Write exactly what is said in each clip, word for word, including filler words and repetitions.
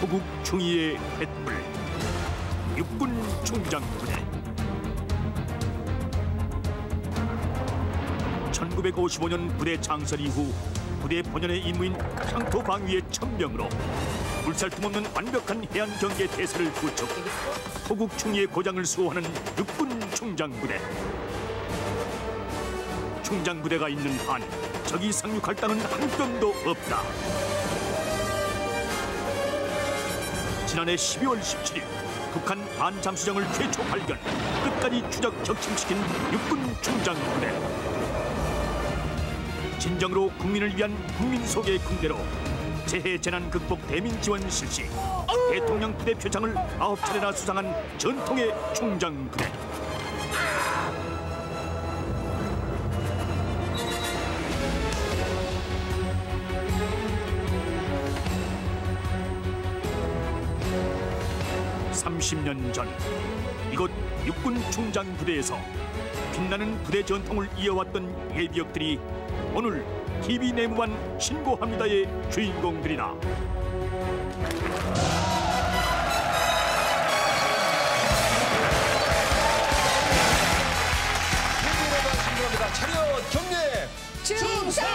호국 중위의 횃불, 육군 충장부대. 천구백오십오 년 부대 창설 이후 부대 본연의 임무인 향토 방위의 천명으로 물살틈 없는 완벽한 해안 경계 대세를 구축, 호국 충위의 고장을 수호하는 육군 충장부대. 충장부대가 있는 한 적이 상륙할 땅은 한 뼘도 없다. 지난해 십이월 십칠일 북한 반잠수정을 최초 발견, 끝까지 추적 격침시킨 육군 충장부대. 진정으로 국민을 위한 국민 소개 군대로 재해 재난 극복 대민 지원 실시, 대통령 부대 표창을 아홉 차례나 수상한 전통의 충장부대. 삼십 년 전 이곳 육군 충장부대에서 빛나는 부대 전통을 이어왔던 예비역들이 오늘 티비 내무반 신고합니다의 주인공들이다. 신고합니다. 차렷 경례 충성!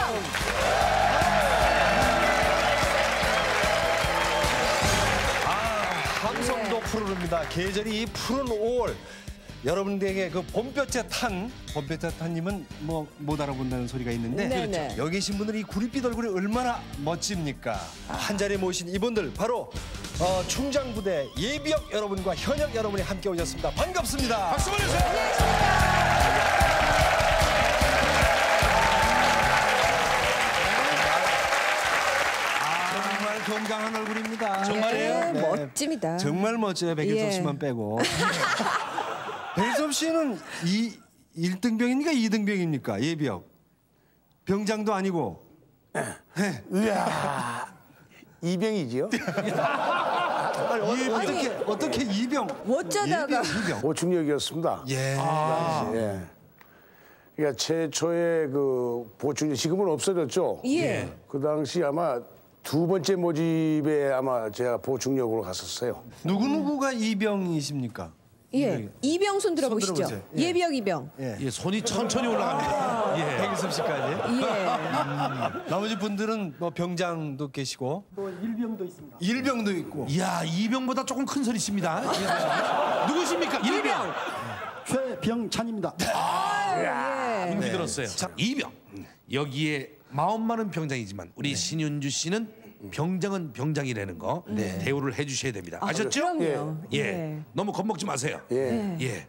함성도 푸르릅니다. 계절이 푸른 오월. 여러분들에게 그 봄볕에 탄, 봄볕에 탄님은 뭐 못 알아본다는 소리가 있는데 네네. 여기 계신 분들이 구릿빛 얼굴이 얼마나 멋집니까? 한 자리에 모신 이분들 바로 어, 충장부대 예비역 여러분과 현역 여러분이 함께 오셨습니다. 반갑습니다. 박수 보내주세요. 정말 건강한 얼굴입니다. 정말이에요? 네. 멋집니다. 정말 멋져요. 백일섭 예. 씨만 빼고. 백일섭 씨는 이 일 등병입니까? 이 등병입니까? 예비역. 병장도 아니고. 네. 이야, 이병이지요? 아니, 어떻게 어떻게 이병? 어쩌다가. 예비역, 이병. 보충역이었습니다. 예. 아. 예. 그러니까 최초의 그 보충역, 지금은 없어졌죠. 예. 그 당시 아마 두 번째 모집에 아마 제가 보충역으로 갔었어요. 누구 누구가 이병이십니까? 예. 이병 손 들어보시죠. 들어보세요. 예. 예비역 이병. 예. 예, 손이 천천히 올라갑니다. 예. 백일섭 씨까지. 예. 나머지 분들은 뭐 병장도 계시고. 또 일병도 있습니다. 일병도 있고. 이야, 이병보다 조금 큰 소리 있습니다. 예. 누구십니까? 일병. 최병찬입니다. 예. 문제 들었어요. 자, 이병. 여기에 마음 많은 병장이지만 우리 신윤주 씨는 병장은 병장이라는 거 대우를 해주셔야 됩니다. 아셨죠? 그럼요. 예. 예. 너무 겁먹지 마세요. 예. 예.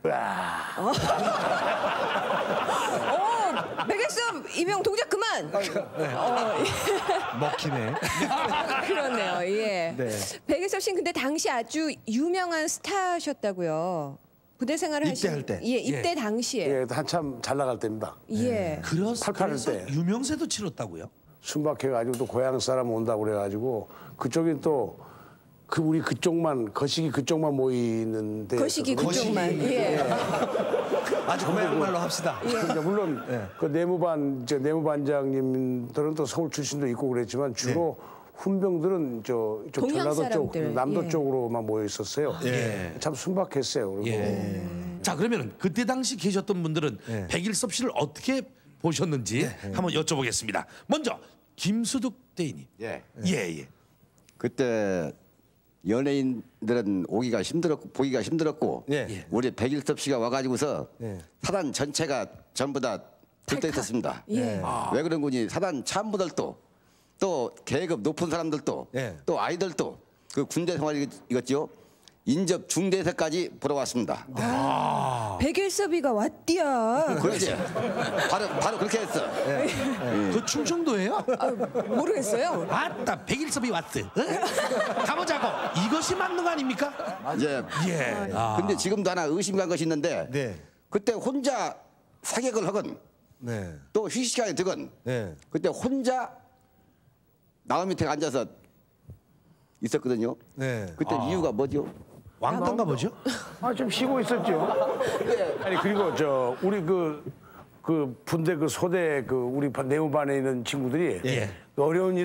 오, 백일섭 이병 동작 그만. 어, 먹히네. 그렇네요. 예. 네. 백일섭 씨는 근데 당시 아주 유명한 스타셨다고요. 부대 생활을 입대할 하신 때. 예, 입대 예. 당시에. 예, 한참 잘 나갈 때입니다. 예. 그래서, 팔팔할 그래서 때. 유명세도 치렀다고요? 순박해가지고 또 고향 사람 온다고 그래가지고 그쪽에 또 그 우리 그쪽만 거시기 그쪽만 모이는데 거시기 그쪽만. 예. 아주 고향말로 합시다. 그러니까 물론 그 내무반 저 내무반장님들은 또 서울 출신도 있고 그랬지만 주로 훈병들은 저, 저 동양 전라도 쪽, 사람들. 남도 예. 쪽으로만 모여 있었어요. 예. 참 순박했어요. 그리고 예. 자, 그러면 그때 당시 계셨던 분들은 예. 백일섭 씨를 어떻게 보셨는지 한번 여쭤보겠습니다. 먼저 김수득 대인님. 예. 예, 예. 그때 연예인들은 오기가 힘들었고 보기가 힘들었고 예. 예. 우리 백일섭 씨가 와가지고서 예. 사단 전체가 전부 다 들떠 있었습니다. 예. 왜 그런 거니 사단 참모들도 또 계급 높은 사람들도 예. 또 아이들도 그 군대 생활이겠지요. 인접 중대에서까지 보러 왔습니다. 백일섭이가 왔디야. 그렇지. 바로 바로 그렇게 했어. 그 충청도예요? 아, 모르겠어요. 아따, 백일섭이 왔어. 어? 가보자고. 이것이 맞는 거 아닙니까? 예. 예. 아. 근데 지금도 하나 의심간 것이 있는데 네. 그때 혼자 사격을 하건 네. 또 휴식 시간에 들건 네. 그때 혼자 나무 밑에 앉아서 있었거든요. 네. 그때 이유가 뭐죠? 왕따인가 보죠? 아, 좀 쉬고 있었죠. 아니 그리고 저 우리 그, 그 군대 그 소대 그 우리 반- 내무반에 있는 친구들이 예. 어려운 일은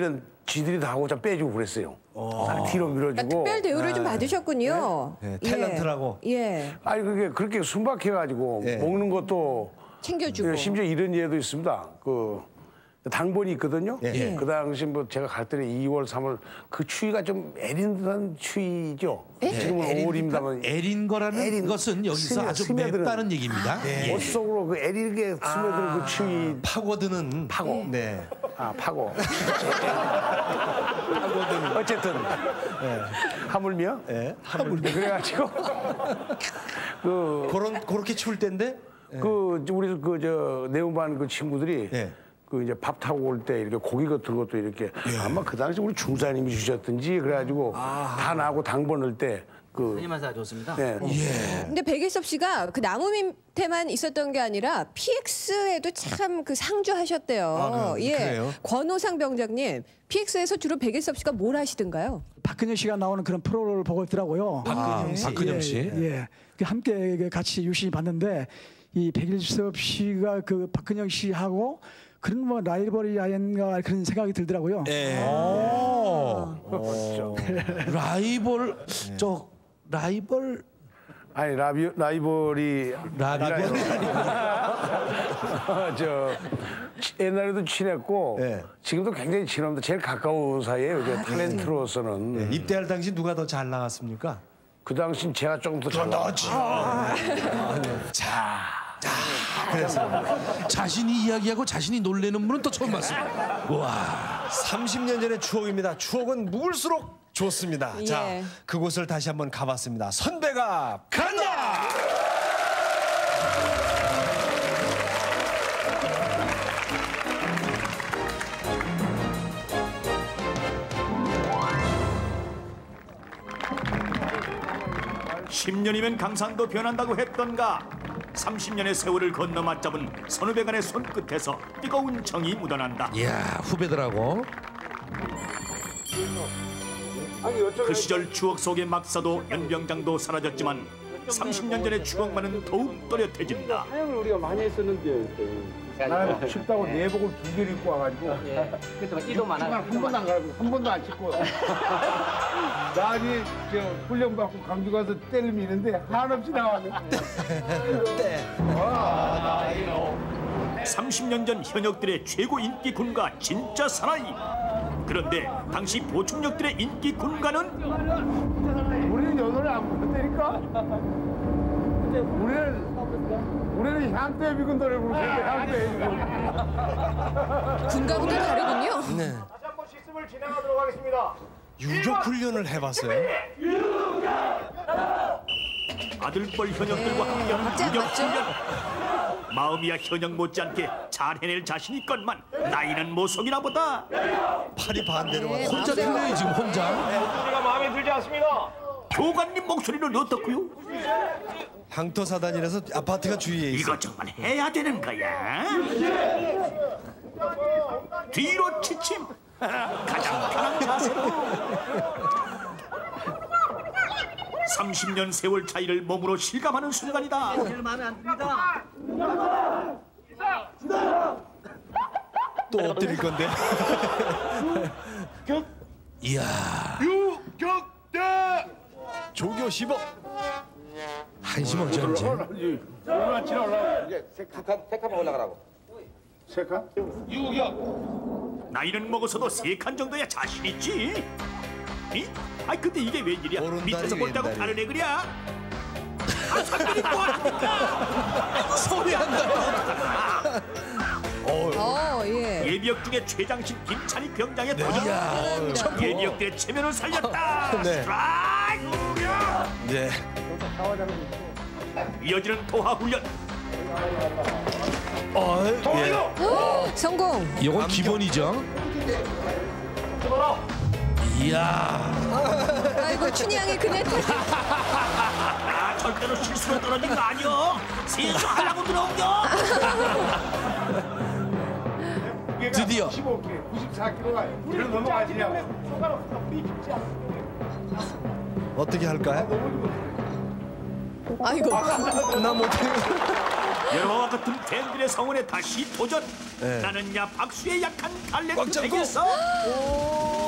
지들이 다 하고 좀 빼주고 그랬어요. 딱 뒤로 밀어주고. 그러니까 특별 대우를 좀 받으셨군요. 네, 예. 탤런트라고. 예. 아니 그게 그렇게 순박해가지고 예. 먹는 것도 챙겨주고. 예, 심지어 이런 예도 있습니다. 그 당번이 있거든요. 예. 그 당시 뭐 제가 갈 때는 이월, 삼월 그 추위가 좀 애린 듯한 추위죠. 지금은 오월입니다만 애린 거라는 애린 것은 여기서 스며- 아주 스며드는. 맵다는 얘기입니다. 예. 옷 속으로 그 애리게 스며드는 그 추위. 파고드는 파고. 네. 아 파고. 어쨌든 하물며. 예. 하물며. 그래가지고 그 그런 그렇게 추울 때인데. 그 우리 그 저 내무반 그 친구들이 예. 그 이제 밥 타고 올 때 이렇게 고기 같은 것도 이렇게 아마 그 당시 우리 중사님이 주셨든지 그래가지고 다 나하고 당번 넣을 때그 한의만사 좋습니다. 네. 근데 백일섭 씨가 그 나무 밑에만 있었던 게 아니라 피엑스에도 참 그 상주하셨대요. 아, 그- 예. 그래요? 권호상 병장님, 피엑스에서 주로 백일섭 씨가 뭘 하시던가요? 박근영 씨가 나오는 그런 프로를 보고 있더라고요. 박근영 씨. 박근영 씨. 예, 예. 그 함께 그 같이 유심히 봤는데 이 백일섭 씨가 그 박근영 씨하고 그런 뭐 라이벌이 아닌가 그런 생각이 들더라고요. 예. 라이벌 저 라이벌 아니 라비, 라이벌이 라이벌 저 옛날에도 친했고 예. 지금도 굉장히 친합니다. 제일 가까운 사이에요. 이제 탤런트로서는 입대할 당시 누가 더 잘 나갔습니까? 그 당시 제가 조금 더 잘 나왔지. 자신이 이야기하고 자신이 놀래는 분은 또 처음 봤습니다. 와. 삼십 년 전의 추억입니다. 추억은 묵을수록 좋습니다. 예. 자, 그곳을 다시 한번 가봤습니다. 선배가 간다! 십 년이면 강산도 변한다고 했던가. 삼십 년의 세월을 건너 맞잡은 선후배 간의 손끝에서 뜨거운 정이 묻어난다. 이야, 후배들하고 그 시절 추억 속에 막사도 연병장도 사라졌지만 삼십 년 전의 추억만은 더욱 또렷해진다. 사용을 우리가 많이 했었는데요. 나는 춥다고 내복을 두 개를 입고 와가지고 그때 막 이도 많아. 한 번도 안 가고 한 번도 안 씻고 나중에 저 훈련 받고 강주 가서 때를 미는데 한없이 나왔네. 삼십 년 전 현역들의 최고 인기 군가 진짜 사나이. 그런데 당시 보충역들의 인기 군가는 우리는 연호를 안 부른다니까. 우리는 우리는 향토의 비군 노래 부르는데 향토의 비군. 군가보다 다르군요. 네. 다시 한번 시스템을 진행하도록 하겠습니다. 유격 훈련을 해봤어요. 아들뻘 현역들과 함께하는 맞죠, 유격 맞죠? 훈련. 마음이야 현역 못지않게 잘 해낼 자신 있건만 나이는 모속이나 보다. 팔이 반대로 네, 왔어. 혼자 맞아요. 틀려요 지금 혼자. 목소리가 마음에 들지 않습니다. 교관님 목소리는 어떻고요? 향토사단이라서 아파트가 주위에 있어. 이거 정말 해야 되는 거야? 뒤로 치침. 가장 편한 자세로. 삼십 년 세월 차이를 몸으로 실감하는 순간이다. 마음에 안 듭니다. 또 엎드릴 건데. 이야. 유격대. 조교 십억. 한심 어찌한지. 얼마 지나 올라가. 이제 색한 올라가라고. 색한? 유격. 나이는 먹어서도 세 칸 정도야 자신 있지? 이? 아이 근데 이게 웬일이야? 오른다리, 밑에서 본다고 왼다리. 다른 애 그려? 아 상관이 뭐하니까? 소리 한다. 어, 예. 예비역 중에 최장신 김찬희 병장의 도전. 대단합니다. 예비역들의 체면을 살렸다. 네. 스트라이크! 네. 이어지는 도하 훈련. 어, 예. 성공. 이건 기본이죠. 이야. 아이고 춘향이 그네 탓. 아 절대로 실수로 떨어진 거 아니여. 세수하려고 들어온겨. 드디어. 구십오 킬로그램, 구십사 킬로그램가 우리를 넘어가시냐고. 어떻게 할까요? 아이고. 나 못해. 여러와 같은 팬들의 성원에 다시 도전. 네. 나는 야 박수에 약한 꽉 달래트 잡고. 되겠어.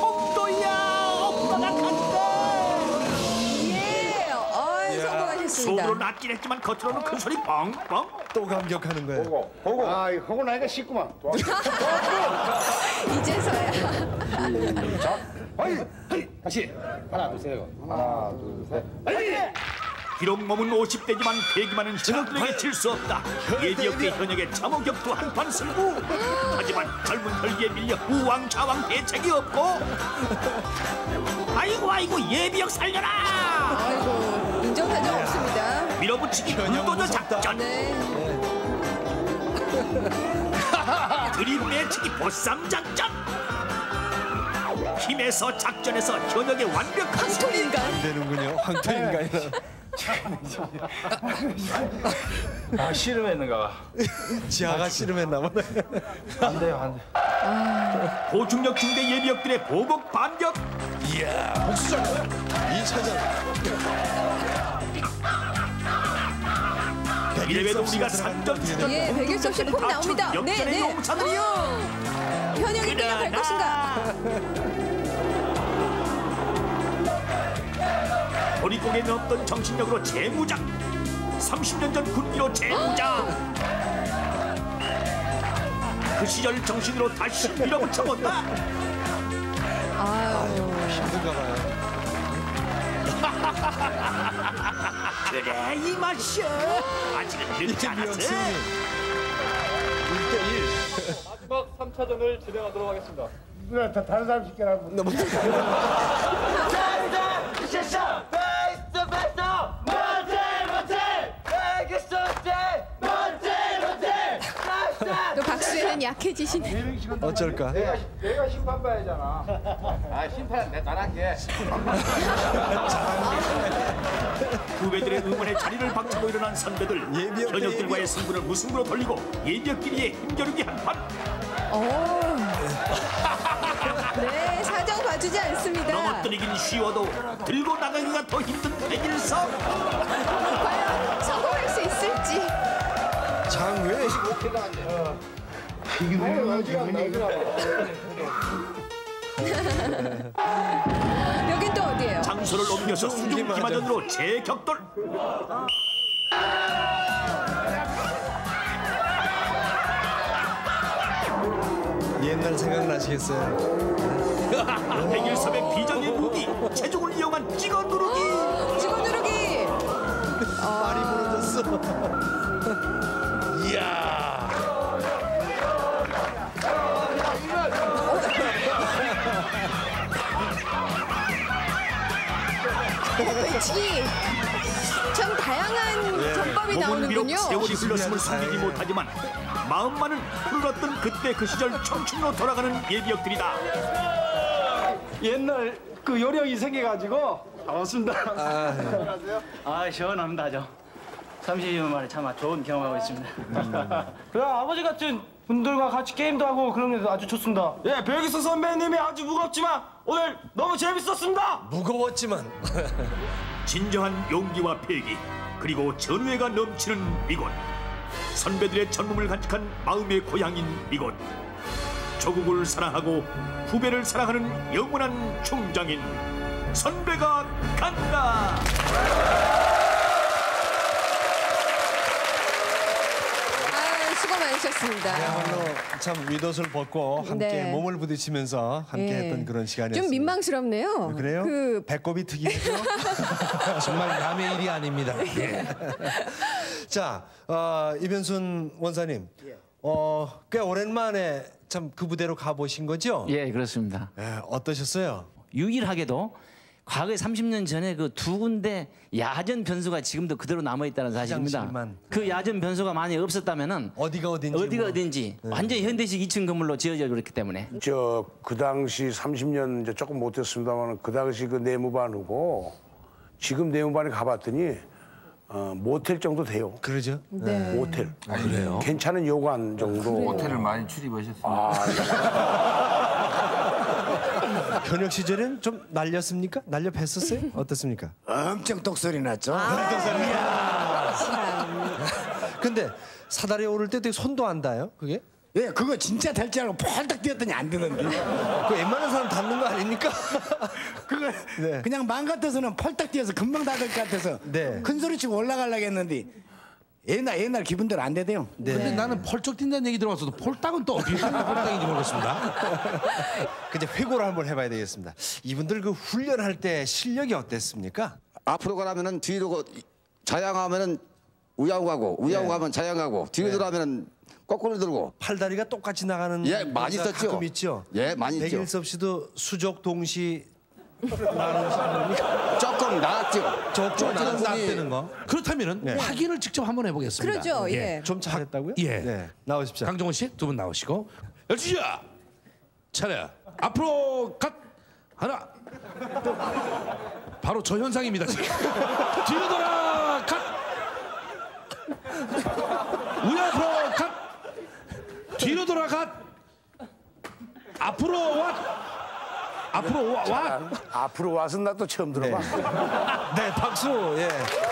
속으로 낮긴 했지만 겉으로는 큰 소리 뻥뻥. 또 감격하는 거예요. 보고 보고. 아, 호구 나이가 쉽구만. 이제서야. 자, 어이, 어이, 다시 하나, 둘, 셋. 하나, 둘, 셋. 어이. 비록 몸은 오십 대지만 대기만은 현역들에게 질 수 없다. 예비역 대 현역의 참호격투 한판 승부. 하지만 젊은 혈기에 밀려 우왕좌왕 대책이 없고. 아이고 아이고 예비역 살려라. 아이고 인정사정 없습니다. 밀어붙이기 불도저 작전. 네. 들이매치기 보쌈 작전. 힘에서 작전에서 현역의 완벽한 황토인간. 안 되는군요. 황토인간이. 아, 씨름했는가? 지하가 씨름했나 보네. 안 돼요, 안 돼. 고중력 중대 예비역들의 보복 반격. 이야, 복수전 이 차전. 이래봬도 우리가 산전수전 예, 백일 수 없이 폼 나옵니다. 네, 역전의 네. 용사들이요. 현역이 뛰어갈 것인가? 보릿고개 넘던 정신력으로 재무장. 삼십 년 전 군기로 재무장. 그 시절 정신으로 다시 밀어붙여본다. 아유, 힘든가 봐요. 그래 이 맛이야. 아직은 늦지 않았어. 일 대 일. 마지막 삼 차전을 진행하도록 하겠습니다. 누나 다 다른 사람 시켜라고. 너무 또 박수에는 약해지시네. 어쩔까? 내가, 내가 심판 봐야잖아. 아, 심판 내 나란게. 후배들의 응원에 자리를 박차고 일어난 선배들. 예비역 대 현역들과의 예비역. 승부를 무승부로 돌리고 예비역끼리의 힘겨루기 한판. 오. 네, 사정 봐주지 않습니다. 넘어뜨리긴 쉬워도 들고 나가기가 더 힘든 백일섭. 과연 성공할 수 있을지. 장외. 여긴 또 어디예요? 장소를 옮겨서 수중 기마전으로 재격돌. 옛날 생각나시겠어요? 백일섭의 비장의 무기 체중을 이용한 찍어 누르기. 찍어 누르기. 말이 무너졌어. 이야. 배치기. 참 다양한 전법이 몸은 비록 나오는군요. 세월이 흘렀음을 숨기지 못하지만 마음만은 푸르렀던 그때 그 시절 청춘으로 돌아가는 예비역들이다. 옛날 그 요령이 생겨가지고 반갑습니다. 아, 시원합니다, 아주. 삼십 년 만에 참 좋은 경험하고 있습니다. 그래, 아버지 같은 분들과 같이 게임도 하고 그런 게 아주 좋습니다. 예, 백일섭 선배님이 아주 무겁지만 오늘 너무 재밌었습니다. 무거웠지만. 진정한 용기와 패기 그리고 전우애가 넘치는 이곳. 선배들의 젊음을 간직한 마음의 고향인 이곳. 조국을 사랑하고 후배를 사랑하는 영원한 충장인 선배가 간다. 아, 수고 많으셨습니다. 그야말로 참 윗옷을 벗고 함께 네. 몸을 부딪히면서 함께 예. 했던 그런 시간이었습니다. 좀 민망스럽네요. 그래요? 그 배꼽이 특이하죠? 정말 남의 일이 아닙니다. 예. 자, 어, 이변순 원사님, 어, 꽤 오랜만에 참 그 부대로 가보신 거죠? 예, 그렇습니다. 예, 어떠셨어요? 유일하게도 과거에 삼십 년 전에 그 두 군데 야전 변수가 지금도 그대로 남아 있다는 사실입니다. 화장실만. 그 야전 변수가 만약 없었다면은 어디가 어딘지 어디가 뭐. 어딘지 완전히 현대식 이 층 건물로 지어져 그렇기 때문에 저 그 당시 삼십 년 이제 조금 못했습니다만 그 당시 그 내무반하고 지금 내무반에 가봤더니 어, 모텔 정도 돼요. 그러죠? 네. 모텔. 아, 그래요? 괜찮은 요관 정도. 호텔을 많이 출입하셨습니다. 아, 현역 시절엔 좀 날렸습니까? 날려 뵀었어요? 어떻습니까? 엄청 똑소리 났죠. 근데 사다리에 오를 때 되게 손도 안 닿아요? 그게? 예, 그거 진짜 될 줄 알고 펄떡 뛰었더니 안 되는데. 그 웬만한 사람 닿는 거 아닙니까? 그걸 네. 그냥 마음 같아서는 펄딱 뛰어서 금방 닿을 것 같아서 네. 큰 소리 치고 올라가려고 했는데 옛날 옛날 기분대로 안 되대요. 근데 나는 펄쩍 뛴다는 얘기 들어봤어도 폴딱은 또 어떻게 생긴 폴딱인지 모르겠습니다. 이제 회고를 한번 해봐야 되겠습니다. 이분들 그 훈련할 때 실력이 어땠습니까? 앞으로 가라면은 뒤로 가- 자양하면은 우양우 가고 우양우 네. 가면 자양하고 뒤로 돌아면은 거꾸로 들고 팔다리가 똑같이 나가는 예, 많이 경우가 있었죠. 가끔 있죠. 예, 많이 있죠. 백일섭 씨도 수족 동시 나는 조금 나았죠. 조금 어쩌는 분이- 나았다는 거. 그렇다면은 네. 확인을 직접 한번 해보겠습니다. 그러죠. 예. 좀 잘했다고요? 예. 네. 나오십시오. 강정호 씨 두 분 나오시고 열주야 차례 앞으로 갓 하나 바로 저 현상입니다 지금. 뒤로 돌아 갓 우야 앞으로 갓 뒤로 돌아 갓 앞으로 와 앞으로 와, 와. 앞으로 와서 나 또 처음 들어봐. 네, 박수. 예.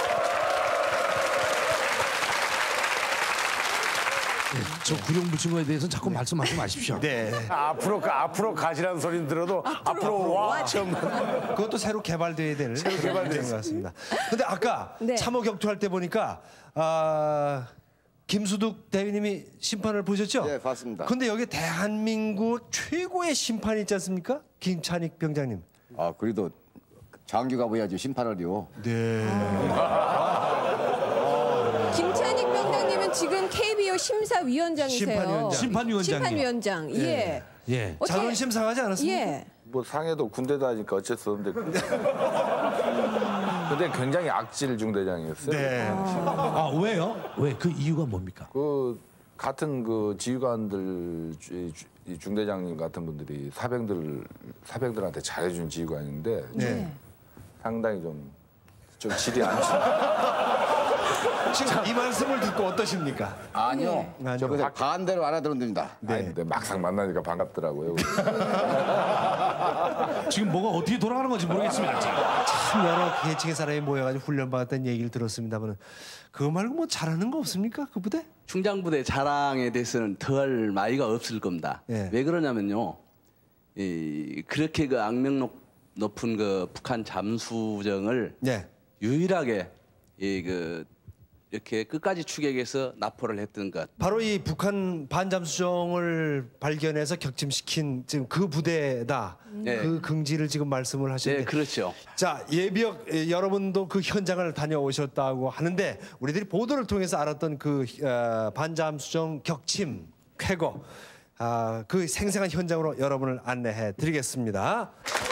저 구룡부친거에 대해서는 자꾸 말씀하지 마십시오. 네. 앞으로 가, 앞으로 가시라는 소리는 들어도 앞으로, 와 처음. 그것도 새로 개발돼야 될 새로 개발되는 것 같습니다. 근데 아까 네. 참호 격투할 때 보니까 아, 김수득 대위님이 심판을 보셨죠? 네, 봤습니다. 근데 여기 대한민국 최고의 심판이 있지 않습니까? 김찬익 병장님. 아 그래도 장교가 보야지 심판을요. 네. 김찬익 병장님은 지금 케이비오 심사위원장이세요. 심판위원장. 심판위원장이요. 심판위원장. 예. 예. 어떻게- 자존심 상하지 않았습니까? 예. 뭐 상해도 군대다 하니까 어쩔 수 없는데. 근데 굉장히 악질 중대장이었어요. 네. 아 왜요? 왜 그 이유가 뭡니까? 그 같은 그 지휘관들 주- 주- 이 중대장님 같은 분들이 사병들 사병들한테 잘해준 지휘관인데 네. 상당히 좀 좀 질이 안 좋. 지금 이 말씀을 듣고 어떠십니까? 아니요. 아니요. 저 그냥 반대로 알아들었습니다. 네. 근데 막상 만나니까 반갑더라고요. 지금 뭐가 어떻게 돌아가는 건지 모르겠습니다. 지금. 참 여러 계층의 사람이 모여가지고 훈련받았다는 얘기를 들었습니다만 그거 말고 뭐 잘하는 거 없습니까? 그 부대? 충장부대 자랑에 대해서는 덜 나이가 없을 겁니다. 예. 왜 그러냐면요, 이, 그렇게 그 악명 높- 높은 그 북한 잠수정을 네. 유일하게 이 그 이렇게 끝까지 추격해서 납포를 했던 것. 바로 이 북한 반잠수정을 발견해서 격침시킨 지금 그 부대다. 네. 그 긍지를 지금 말씀을 하시는데. 네, 그렇죠. 자, 예비역 예, 여러분도 그 현장을 다녀오셨다고 하는데 우리들이 보도를 통해서 알았던 그 어, 반잠수정 격침 쾌거 아, 그 생생한 현장으로 여러분을 안내해 드리겠습니다.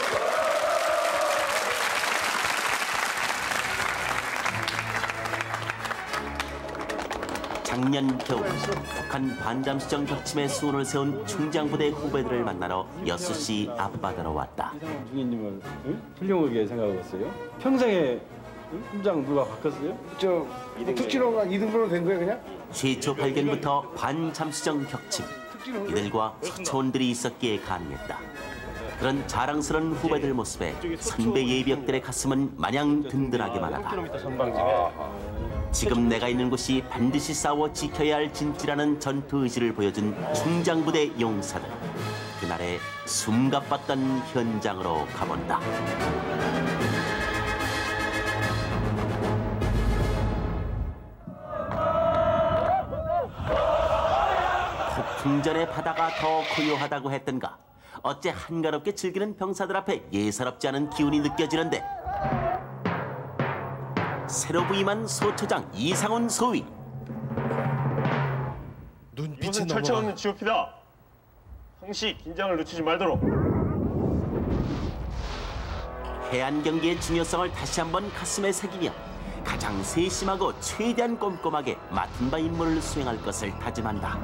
작년 겨울 북한 반잠수정 격침의 수훈을 세운 충장부대 후배들을 만나러 여수시 앞바다로 왔다. 중위님을 응? 훌륭하게 생각하고 있어요. 평생에 응? 훈장 누가 바꿨어요? 저 특기로가 이 등분으로 된 거예요 그냥? 최초 발견부터 반잠수정 격침 이들과 서초원들이 있었기에 가능했다. 그런 자랑스러운 후배들 모습에 선배 예비역들의 가슴은 마냥 든든하게만 하다. 지금 내가 있는 곳이 반드시 싸워 지켜야 할 진지라는 전투 의지를 보여준 충장부대 용사들. 그날의 숨가빴던 현장으로 가본다. 폭풍전의 바다가 더 고요하다고 했던가. 어째 한가롭게 즐기는 병사들 앞에 예사롭지 않은 기운이 느껴지는데. 새로 부임한 소초장 이상훈 소위. 눈빛이 철저 없는 지오피다. 항시 긴장을 늦추지 말도록. 해안 경기의 중요성을 다시 한번 가슴에 새기며 가장 세심하고 최대한 꼼꼼하게 맡은 바 임무를 수행할 것을 다짐한다.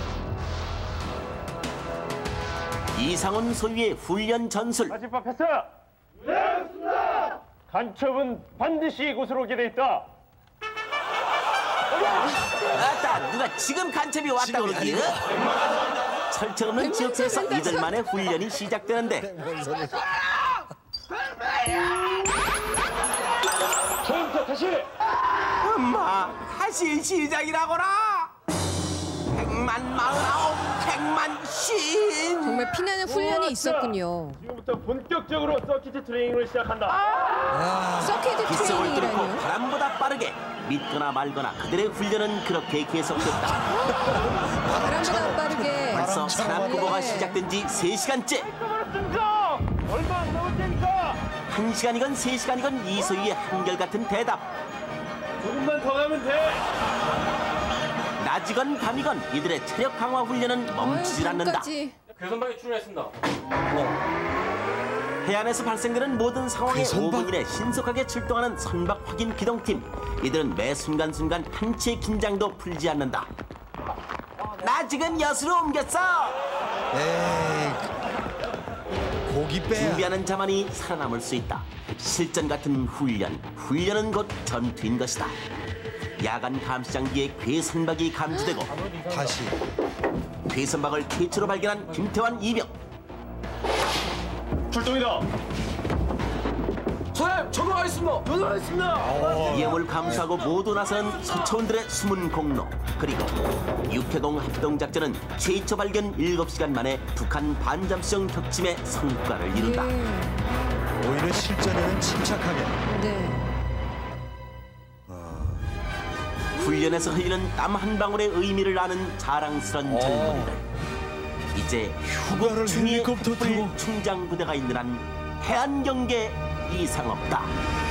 이상훈 소위의 훈련 전술. 마지막 패스. 네, 알겠습니다. 간첩은 반드시 이곳으로 오게 돼 있다. 아따, 누가 지금 간첩이 왔다 그러지? 철책 없는 지역에서 이들만의 훈련이 시작되는데. 처음부터 다시. 엄마, 다시 시작이라거라. 백만 마흔아홉, 백만 쉰. 정말 피나는 훈련이 있었군요. 지금부터 본격적으로 서킷 트레이닝을 시작한다. 아~ 서킷 기성을 뚫고 트레이닝이라뇨? 바람보다 빠르게 믿거나 말거나 그들의 훈련은 그렇게 계속됐다. 바람보다 빠르게. 벌써 산악구보가 시작된 지 세 시간째. 얼마 안 남았다니까. 한 시간이건 세 시간이건 이소희의 한결같은 대답. 조금만 더 가면 돼. 낮이건 밤이건 이들의 체력 강화 훈련은 멈추질 않는다. 괴선방에 출연했습니다. 해안에서 발생되는 모든 상황에 괴선박? 오 분 이내 신속하게 출동하는 선박 확인 기동팀. 이들은 매 순간순간 한치의 긴장도 풀지 않는다. 나 지금 여수로 옮겼어. 에이, 고기 빼야. 준비하는 자만이 살아남을 수 있다. 실전 같은 훈련, 훈련은 곧 전투인 것이다. 야간 감시장비에 괴선박이 감지되고 다시 괴선박을 최초로 발견한 김태환 이병. 출동이다. 선생님, 저도 하겠습니다. 저도 하겠습니다. 위험을 감수하고 모두 나서는 서초원들의 숨은 공로. 그리고 육해공 합동작전은 최초 발견 일곱 시간 만에 북한 반잠수정 격침의 성과를 이룬다. 오히려 실전에는 침착하게. 네. 훈련에서 흘리는 땀 한 방울의 의미를 아는 자랑스런 젊은이들. 이제 휴가를 헬리콥터 타고 충장 부대가 있는 한 해안 경계 이상 없다.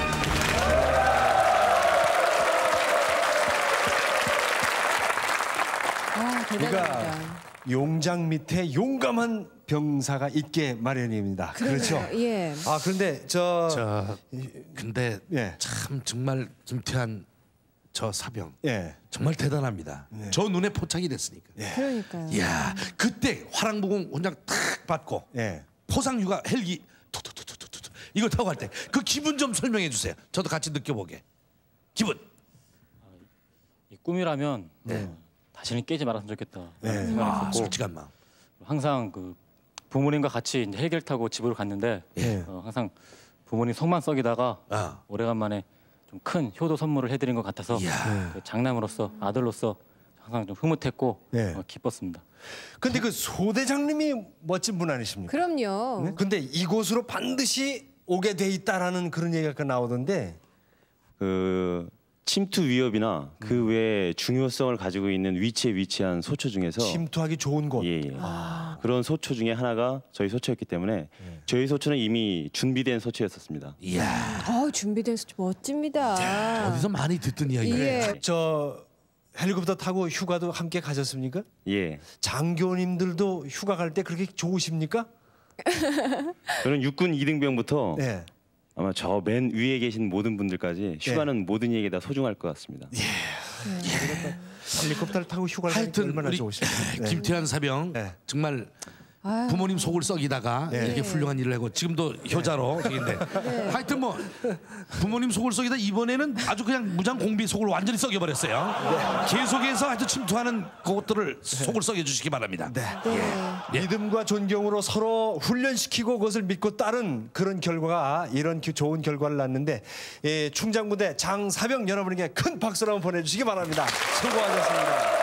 아, 그러니까 용장 밑에 용감한 병사가 있게 마련입니다. 그렇죠. 예. 아 그런데 저, 저 근데 예. 참 정말 김태환 저 사병 예. 정말 대단합니다. 예. 저 눈에 포착이 됐으니까. 예. 그러니까요. 이야 그때 화랑부공 원장 탁 받고 예. 포상휴가 헬기 툭툭툭툭툭 이거 타고 갈 때 그 기분 좀 설명해 주세요. 저도 같이 느껴보게. 기분. 이 꿈이라면 네. 어, 다시는 깨지 말았으면 좋겠다. 네. 생각이 아, 있었고 솔직한 마음. 항상 그 부모님과 같이 이제 헬기를 타고 집으로 갔는데 예. 어, 항상 부모님 속만 썩이다가 아. 오래간만에 좀 큰 효도 선물을 해드린 것 같아서 그 장남으로서 아들로서 항상 좀 흐뭇했고 예. 어, 기뻤습니다. 근데 그 소대장님이 멋진 분 아니십니까? 그럼요. 네? 근데 이곳으로 반드시 오게 돼 있다라는 그런 얘기가 나오던데. 그 침투 위협이나 그 외에 중요성을 가지고 있는 위치에 위치한 소초 중에서 침투하기 좋은 곳. 예, 예. 그런 소초 중에 하나가 저희 소초였기 때문에 저희 소초는 이미 준비된 소초였었습니다. 이야. 어, 준비된 수치 멋집니다. 어디서 많이 듣던 이야기예요. 예. 저 헬리콥터 타고 휴가도 함께 가셨습니까? 예. 장교님들도 휴가 갈 때 그렇게 좋으십니까? 저는 육군 이등병부터 네. 아마 저 맨 위에 계신 모든 분들까지 휴가는 모든 이에게 다 소중할 것 같습니다. 예. 헬리콥터를 타고 휴가를 가니까 하여튼 얼마나 우리 좋으십니까? 네. 김태환 사병 정말 아유. 부모님 속을 썩이다가 네. 이렇게 훌륭한 일을 하고 지금도 효자로 되겠네. 하여튼 뭐 부모님 속을 썩이다 이번에는 아주 그냥 무장 공비 속을 완전히 썩여버렸어요. 계속해서 아주 침투하는 그것들을 속을 썩여주시기 바랍니다. 네. 예. 믿음과 존경으로 서로 훈련시키고 그것을 믿고 따른 그런 결과가 이런 기- 좋은 결과를 낳는데 예, 충장부대 장사병 여러분에게 큰 박수를 한번 보내주시기 바랍니다. 수고하셨습니다.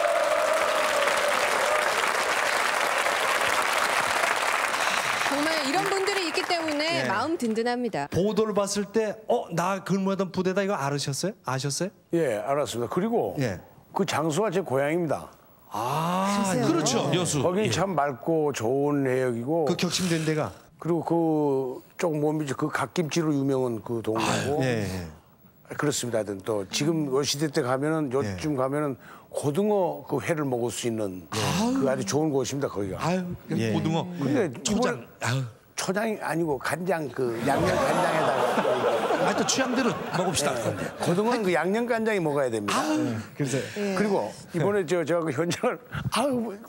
정말 이런 분들이 있기 때문에 네. 마음 든든합니다. 보도를 봤을 때 어, 나 근무하던 부대다 이거 알으셨어요? 아셨어요? 예, 알았습니다. 그리고 예. 그 장소가 제 고향입니다. 아, 글쎄요. 그렇죠, 여수. 거기 예. 참 맑고 좋은 해역이고. 그 격침된 데가 그리고 그쪽 몸이죠. 그 갓김치로 유명한 그 동네고. 예, 예. 그렇습니다. 하여튼 또 지금 요 시대 때 가면은 요즘 가면은 고등어 그 회를 먹을 수 있는 그 아주 좋은 곳입니다. 거기가. 아유, 예. 고등어. 근데 초장. 아유. 초장이 아니고 간장 그 양념 간장에다가. 하여튼 취향대로 먹읍시다. 고등어는 그 양념 간장이 먹어야 됩니다. 그래서 그리고 이번에 저 제가 그 현장을 아우 뭐, 뭐,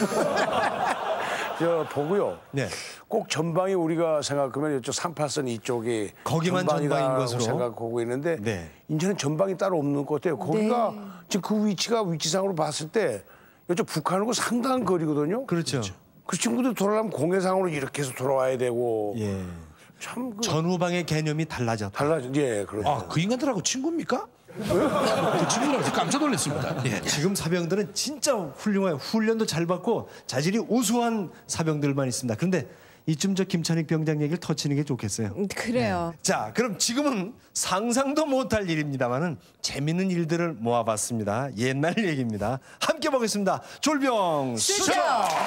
저 보고요. 네. 꼭 전방이 우리가 생각하면 이쪽 삼팔선 이쪽이 거기만 전방인 전방이다라고 것으로 생각하고 있는데 네. 이제는 전방이 따로 없는 것 같아요. 거기가 네. 지금 그 위치가 위치상으로 봤을 때 이쪽 북한하고 상당한 거리거든요. 그렇죠. 그 친구들 돌아가면 공해상으로 이렇게 해서 돌아와야 되고 예. 참 그 전후방의 개념이 달라졌다. 달라져. 예, 그렇죠. 아, 그 인간들하고 친구입니까? 그 친구라서 깜짝 놀랐습니다. 예. 지금 사병들은 진짜 훌륭해요. 훈련도 잘 받고 자질이 우수한 사병들만 있습니다. 그런데 이쯤 저 김찬익 병장 얘기를 터치는 게 좋겠어요. 그래요. 네. 자, 그럼 지금은 상상도 못할 일입니다만은 재밌는 일들을 모아봤습니다. 옛날 얘기입니다. 함께 보겠습니다. 졸병 수첩.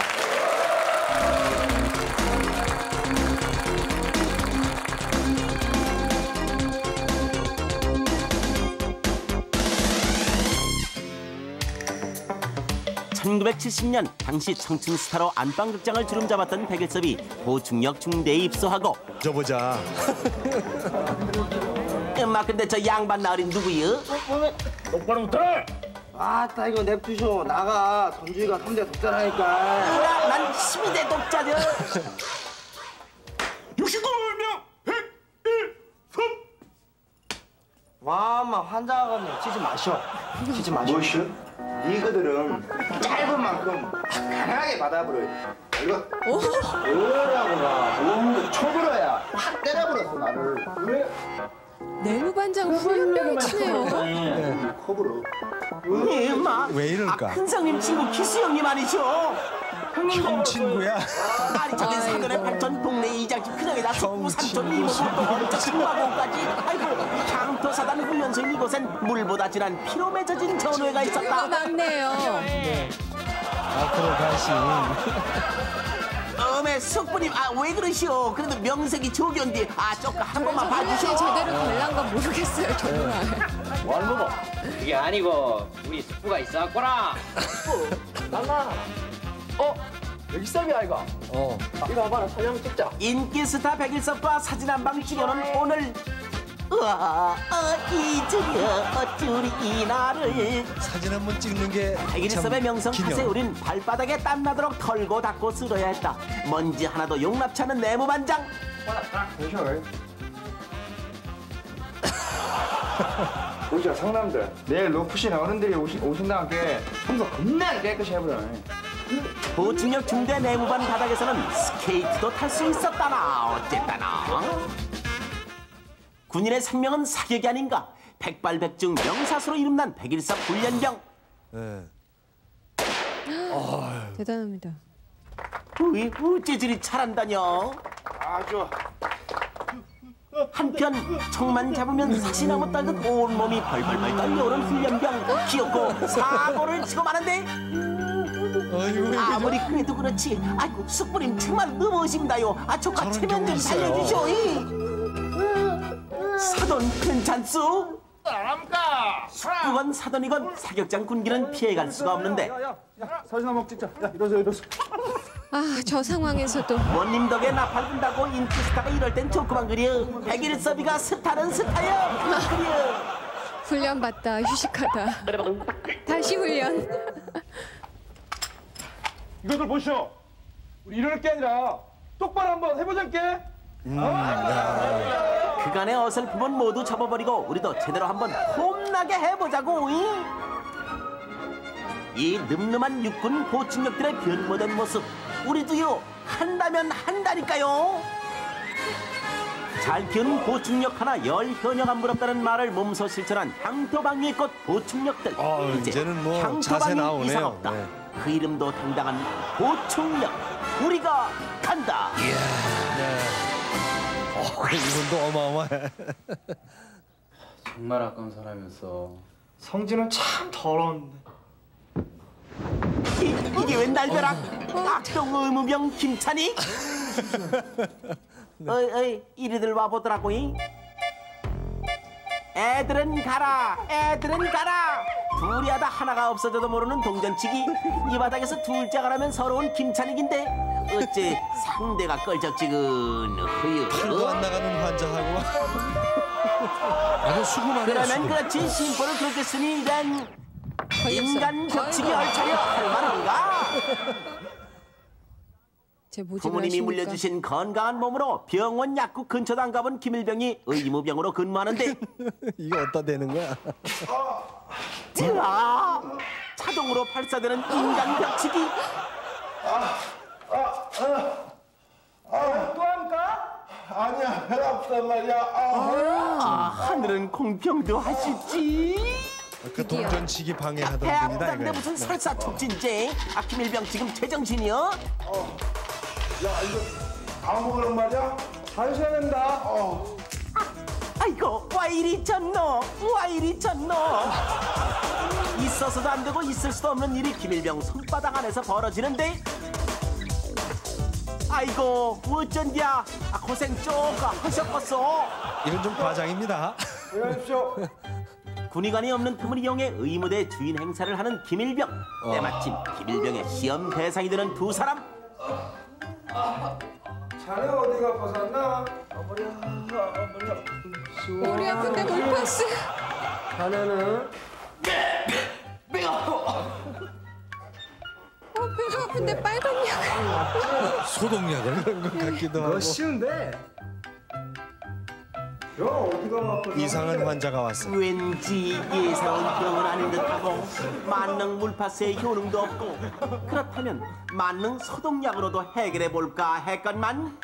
천구백칠십 년 당시 청춘 스타로 안방극장을 주름잡았던 백일섭이 보충역 중대에 입소하고 저 보자. 엄마 근데 저 양반 나으리 누구요? 똑바로 붙어! 아따 이거 냅두셔. 나가. 전주희가 삼 대 독자라니까. 야, 난 십이 대 독자죠. 육십구 명 백일 섭. 와, 마 환장하겠네. 치지 마셔. 치지 마셔. 뭐시오? 니그들은 짧은 만큼 강하게 받아버려야 돼. 이거 뭐라고가 너무 초보라야 확 때려버렸어 나를. 왜? 내무반장 훈련병이 치네요. 컵으로. 엄마. 왜 이럴까? 아, 큰상님 친구 기수 형님 아니죠? 형 친구야? 아니 저기 사돈의 팔촌 동네 이장집 큰형이다 숙부 삼촌 이모부 또 친마고까지. 아이고 향토사단 훈련소인 이곳엔 물보다 진한 피로 맺어진 전우회가 있었다. 맞네요. 앞으로 다시. 어메 숙부님 아 왜 그러시오? 그래도 명색이 조견디 아 조금 한 번만 봐주시오. 제대로 될란 건 모르겠어요 정말. 원무고 그게 아니고 우리 숙부가 있어왔구나. 나나. 어? 여기 썸이 아이가? 어. 이거 봐봐라 사진 찍자. 인기 스타 백일섭과 사진 한 방 찍어놓은 오늘. 우와 어, 잊으려 어쭈리 이날을. 사진 한번 찍는 게 백일섭의 명성 탓에 우린 발바닥에 땀나도록 털고 닦고 쓸어야 했다. 먼지 하나도 용납치 않은 내무반장. 보자 성남들 내일 높으신 어른들이 오신, 오신다는 게 청소 겁나 깨끗이 해버려. 보충역 중대 내무반 바닥에서는 스케이트도 탈 수 있었다나 어쨌다나. 군인의 생명은 사격이 아닌가. 백발백중 명사수로 이름난 백일섭 훈련병. 네. 대단합니다. 왜 어째저리 잘한다뇨. 아주. 한편 총만 잡으면 사시나무 떨듯 온몸이 벌벌벌 떨려오른 훈련병. 귀엽고 사고를 치고 마는데 아무리 그래도 그렇지. 아이고 숙부님 정말 너무하십니다요. 아 조카 체면 좀 살려주쇼. 사돈 괜찮소? 숙부건 사돈이건 사격장 군기는 피해갈 수가 없는데. 사진 한번 찍자. 야 이러세요 이러세요. 아 저 상황에서도 원님 덕에 나팔 분다고 인기 스타가 이럴 땐 좋구만 그려. 백일섭이가 스타는 스타야. 그려. 훈련 받다 휴식하다. 다시 훈련. 이것들 보시오. 우리 이럴 게 아니라 똑바로 한번 해보자께. 음, 어? 그간의 어설픔은 모두 접어버리고 우리도 제대로 한번 폼나게 해보자고. 이, 이 늠름한 육군 보충력들의 변모된 모습 우리도요 한다면 한다니까요. 잘 키운 보충력 하나 열 현역 안 부럽다는 말을 몸소 실천한 향토방위의 꽃 보충력들. 어, 이제 이제는 뭐 자세 향토방위 나오네요. 이상 없다. 네. 그 이름도 당당한 보충력. 우리가 간다. 네. 어, 이분도 어마어마해. 정말 아까운 사람이었어. 성질은 참 더러운데. 이, 이게 웬 날벼락? 악동 의무병 김찬희? 어이 어이 이리들 와보더라고. 이. 애들은 가라 애들은 가라. 둘이 하다 하나가 없어져도 모르는 동전치기. 이 바닥에서 둘째가라면 서러운 김찬익인데 어째 상대가 껄쩍지근. 팔도 안 나가는 환자하고. 아주 수고만 해. 그러면 그렇지 심보를 그렇게 쓰니 이런 인간 격치기 얼차려 할만한가? 부모님이 물려주신 건강한 몸으로 병원 약국 근처도 안 가본 김일병이 의무병으로 근무하는데 이게 어디다 대는 거야? 드라 자동으로 발사되는 인간 격치기. 또 합니까? 아니야 배 아프단 말이야. 아, 하늘은 공평도 하시지. 그 동전치기 방해하던 배 분이다 아프다는데 이거야. 무슨 설사 촉진제. 아 김일병 지금 제정신이요? 야 이거 다 먹으란 말이야? 잘 쉬어야 된다. 어. 아이고 와 이리 졌노 와 이리 졌노. 있어서도 안 되고 있을 수도 없는 일이 김일병 손바닥 안에서 벌어지는데 아이고 어쩐디야 아, 고생 쪼까 하셨겠어. 이건 좀 과장입니다. 안녕하십시오. 군의관이 없는 틈을 이용해 의무대 주인 행사를 하는 김일병. 어. 때마침 김일병의 시험 대상이 되는 두 사람. 자네 어디가 벗었나? 머리 아픈데 물파스. 자네는? 배가 어, 배가 아픈데 빨간 약을. 소독약을? 그런 것 같기도 하고. 그거 쉬운데. 야 어디가 아파? 이상한 환자가 왔어. 왠지 예상은 병은 아닌 듯하고 만능 물파스의 효능도 없고 그렇다면 만능 소독약으로도 해결해 볼까 했건만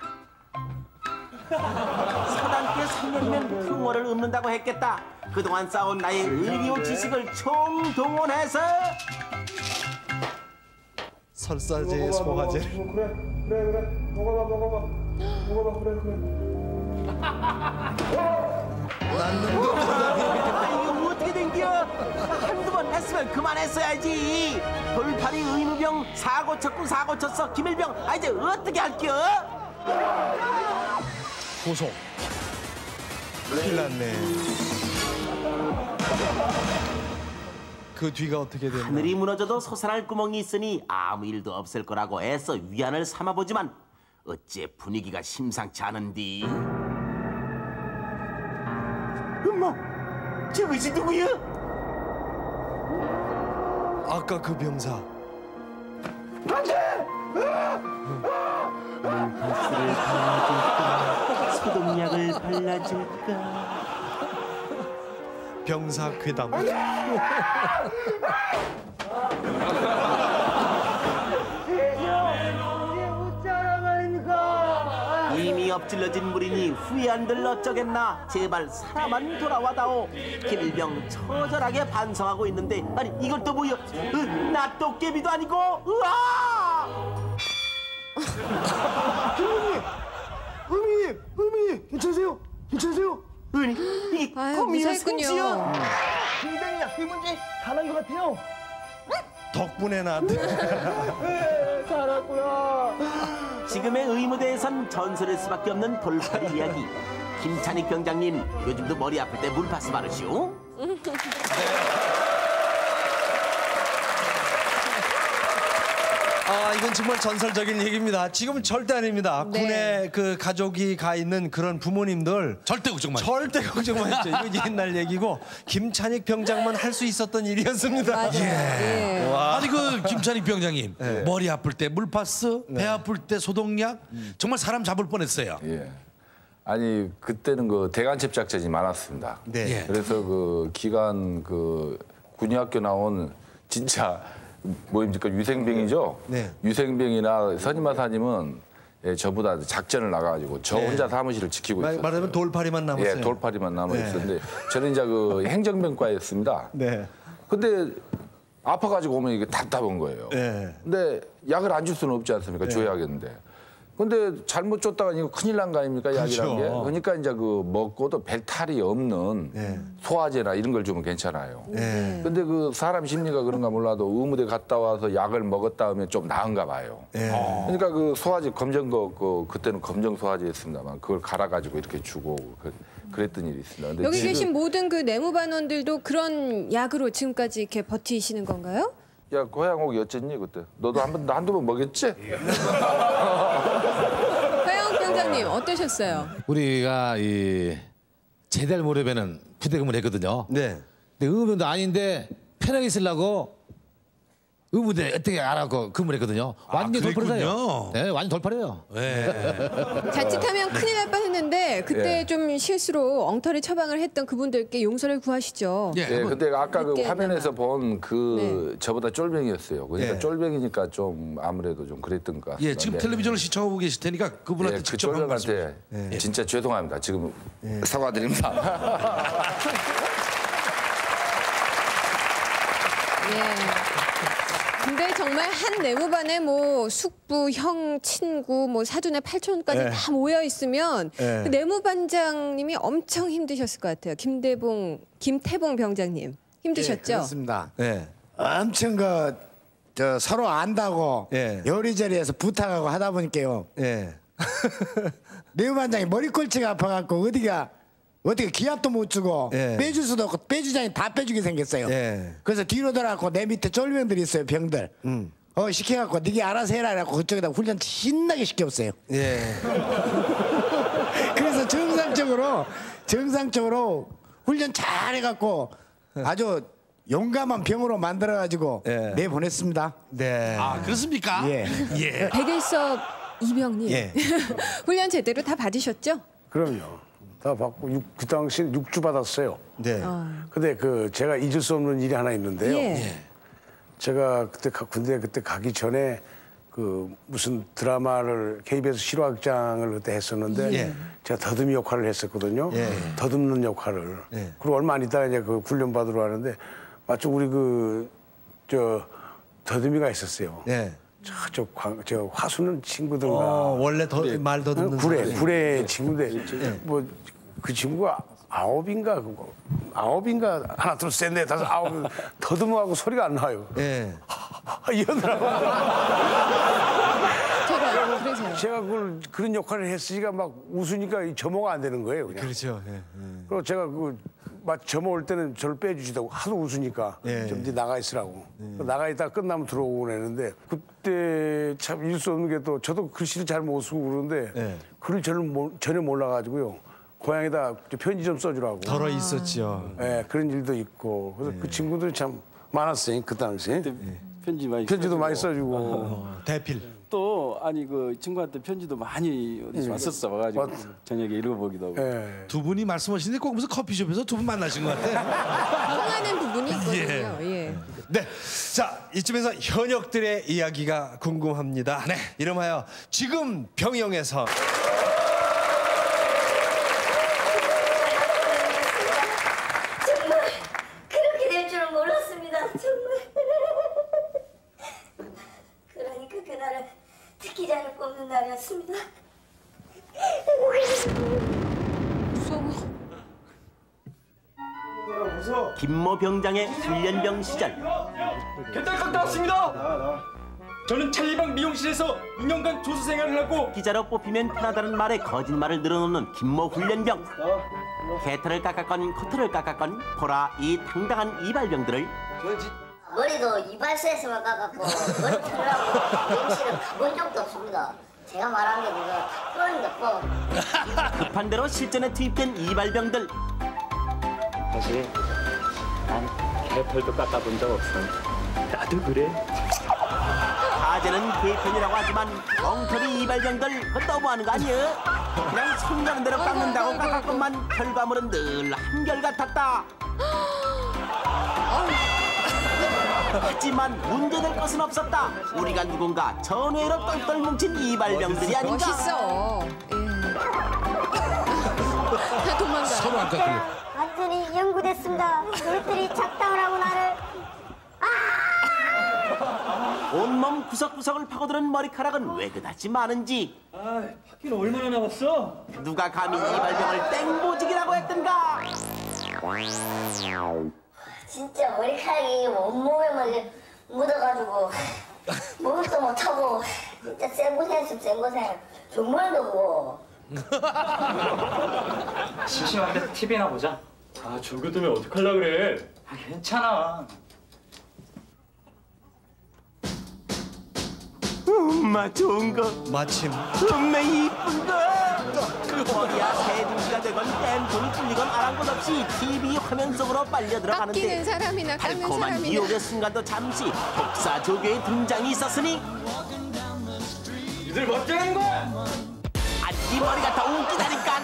사단께 삼년이면 흉어를 읊는다고 했겠다. 그동안 쌓은 나의 의료 지식을 총동원해서 설사제, 소화제. 그래 그래 그래 먹어봐 먹어봐 먹어봐 그래 그래. 아, 이거 어떻게 된겨? 한두 번 했으면 그만했어야지. 돌팔이 의무병 사고 쳤고 사고 쳤어. 김일병 아 이제 어떻게 할겨? 고소. 큰일 났네. 그 뒤가 어떻게 됐나? 하늘이 무너져도 솟아날 구멍이 있으니 아무 일도 없을 거라고 애써 위안을 삼아보지만 어째 분위기가 심상치 않은디. 엄마, 저것이 누구야? 아까 그 병사. 안돼! 물파스를 발라줄까? 소독약을 발라줄까? 병사 괴담. 이미 엎질러진 물이니 후회한들 어쩌겠나. 제발 사람만 돌아와다오. 김일병 처절하게 반성하고 있는데 아니 이걸 또 뭐야? 으, 나 도깨비도 아니고 으아! 어머님, 어머님, 괜찮으세요? 괜찮으세요? 아니 이게 아유, 무사했군요. 굉장히 약의 문제 가난 것 같아요. 덕분에 나한테. 네, 잘했구나. 지금의 의무대에선 전설일 수밖에 없는 돌팔이 이야기. 김찬익 병장님 요즘도 머리 아플 때 물파스 바르시오? 아, 이건 정말 전설적인 얘기입니다. 지금은 절대 아닙니다. 네. 군에 그 가족이 가 있는 그런 부모님들 절대 걱정 마시죠. 절대 걱정 마시죠. 이건 옛날 얘기고 김찬익 병장만 할 수 있었던 일이었습니다. 맞아요. 예. 와. 아니 그 김찬익 병장님 네. 머리 아플 때 물파스, 배 아플 때 소독약, 정말 사람 잡을 뻔했어요. 예. 아니 그때는 그 대간첩 작전이 많았습니다. 네. 예. 그래서 그 기간 그 군의학교 나온 진짜 뭐입니까 유생병이죠. 네. 유생병이나 선임마사님은 예, 저보다 작전을 나가가지고 저 네. 혼자 사무실을 지키고 말, 있었어요. 말하면 돌팔이만 남았어요. 예, 돌팔이만 남아 네. 있었는데 저는 이제 그 행정병과였습니다. 네. 근데 아파가지고 오면 이게 답답한 거예요. 네. 근데 약을 안 줄 수는 없지 않습니까? 네. 줘야겠는데. 근데 잘못 줬다가 이거 큰일 난 거 아닙니까? 약이란 게. 그러니까 이제 그 먹고도 벨탈이 없는 네. 소화제나 이런 걸 주면 괜찮아요. 네. 근데 그 사람 심리가 그런가 몰라도 의무대 갔다 와서 약을 먹었다 하면 좀 나은가 봐요. 네. 그러니까 그 소화제 검정거 그 그때는 검정 소화제였습니다만 그걸 갈아가지고 이렇게 주고 그, 그랬던 일이 있습니다. 근데 여기 지금 계신 모든 그 내무반원들도 그런 약으로 지금까지 이렇게 버티시는 건가요? 야 고향옥 어쨌니 그때? 너도 한번 한두 번 먹였지? 배영 병장님 어떠셨어요? 우리가 이 제대할 무렵에는 부대금을 했거든요. 네. 근데 의무병도 아닌데 편하게 쓰려고 의무대 어떻게 알아고 근무를 했거든요. 완전 히 돌팔이에요. 네, 완전 돌팔이에요. 네. 자칫하면 큰일 날 뻔했는데 그때 예. 좀 실수로 엉터리 처방을 했던 그분들께 용서를 구하시죠. 예, 근데 아까 그 늦게 화면에서 본 그 네. 저보다 쫄병이었어요. 그러니까 예. 쫄병이니까 좀 아무래도 좀 그랬던 것 같습니다. 예, 지금 네. 텔레비전을 시청하고 계실 테니까 그분한테 예, 그 직접 한 말씀. 쫄병한테 진짜 죄송합니다. 지금 예. 사과드립니다. 예. 근데 정말 한 내무반에 뭐 숙부, 형, 친구, 뭐 사돈의 팔촌까지 네. 다 모여 있으면 네. 그 내무반장님이 엄청 힘드셨을 것 같아요. 김대봉, 김태봉 병장님 힘드셨죠? 그렇습니다. 네. 엄청 그, 저 서로 안다고 요리조리해서 부탁하고 하다 보니까요. 예. 내무반장이 머리꼴찌가 아파갖고 어디가 어떻게 기합도 못 주고 예. 빼줄 수도 없고 빼주자니 다 빼주게 생겼어요. 예. 그래서 뒤로 돌아갖고 내 밑에 쫄병들이 있어요. 병들. 음. 어 시켜갖고 니가 알아서 해라 해갖고 그쪽에다 훈련 신나게 시켰어요. 예. 그래서 정상적으로 정상적으로 훈련 잘 해갖고 아주 용감한 병으로 만들어가지고 내보냈습니다. 네. 아 그렇습니까? 예. 예. 백일섭 이병님 예. 훈련 제대로 다 받으셨죠? 그럼요. 다 받고 육, 그 당시 육 주 받았어요. 네. 어. 근데 그 제가 잊을 수 없는 일이 하나 있는데요. 예. 제가 그때 가- 군대 그때 가기 전에 그 무슨 드라마를 케이비에스 실화극장을 그때 했었는데 예. 제가 더듬이 역할을 했었거든요. 예. 더듬는 역할을. 예. 그리고 얼마 안 있다가 이제 그 훈련 받으러 가는데 마침 우리 그 저 더듬이가 있었어요. 예. 저저 저 화수는 친구들과 어, 원래 더, 말 더듬는 구례 사람이. 구례 친구인데 예. 뭐 그 친구가 아홉인가 그거 아홉인가 하나 둘 셋 넷 다섯 아홉 더듬어하고 소리가 안 나요. 예. 이러더라고. 제가 그래서요. 제가 그걸 그런 역할을 했으니까 막 웃으니까 이 점호가 안 되는 거예요. 그냥. 그렇죠. 예. 그리고 제가 그 막 점호 올 때는 저를 빼주시다고 하도 웃으니까 예. 좀 이제 나가 있으라고. 나가 있다가 끝나면 들어오고 그랬는데 그때 참 잊을 수 없는 게 또 저도 글씨를 잘 못 쓰고 그러는데 예. 글을 저는 모- 전혀 몰라가지고요. 고향에다 편지 좀 써주라고. 덜어 있었죠. 예, 그런 일도 있고. 그래서 그 친구들이 참 많았어요. 그 당시. 편지 많이 편지도 많이 써주고. 써주고. 대필. 또 아니 그 친구한테 편지도 많이 어디서 예. 왔었어 와가지고 맞- 저녁에 읽어보기도 하고. 예. 두 분이 말씀하시는데 꼭 무슨 커피숍에서 두 분 만나신 것 같아요. 통하는 부분이 있거든요. 예. 네. 자, 이쯤에서 현역들의 이야기가 궁금합니다. 네. 이름하여 지금 병영에서 정말 그렇게 될 줄은 몰랐습니다. 정말. 그러니까 그날은 특기자를 뽑는 날이었습니다. 무서워. 김모 병장의 훈련병 시절 개딸 갔다 왔습니다. 저는 찰리방 미용실에서 이 년간 조수 생활을 하고 기자로 뽑히면 편하다는 말에 거짓말을 늘어놓는 김모 훈련병. 개털을 깎았건 코털을 깎았건 보라 이 당당한 이발병들을 머리도 이발소에서만 깎았고 머리 털라고 미용실은 가본 적도 없습니다. 제가 말한 게 그거 뻔인데 뻔. 급한 대로 실전에 투입된 이발병들. 사실 난 개털도 깎아본 적 없어. 나도 그래. 가제는 개편이라고 하지만 엉터리 이발병들 그건 너무하는 거 아니에요? 그냥 손가는 대로 깎는다고 깎았건만 결과물은 늘 한결같았다. 하지만 문제될 것은 없었다. 우리가 누군가 전회로 똘똘 뭉친 이발병들이 아닌가. 멋있어. 예. 다 도망가. 서로 안 깎으려. 완전히 연구됐습니다. 너희들이 작당을 하고 나를 온몸 구석구석을 파고드는 머리카락은 왜 그다지 많은지. 아, 바퀴는 얼마나 남았어? 누가 감히 이발병을 땡보직이라고 했던가. 진짜 머리카락이 온몸에만 이렇게 묻어가지고 목욕도 못하고 진짜 쌩고생했어 쌩고생. 정말도 뭐. 심심한데 티비나 보자. 아, 저거 때문에 어떡하려고 그래? 아, 괜찮아. 엄마 좋은 거. 마침. 엄마 이쁜 거. 머리야 세둥이가 되건 땜통이 뚫리건 아랑곳 없이 티비 화면 속으로 빨려 들어가는데 깎이는 사람이나 깎는 달콤한 사람이나. 유혹의 순간도 잠시 복사 조교의 등장이 있었으니 이들 멋쟁인 거야? 아이 머리가 더 웃기다니까.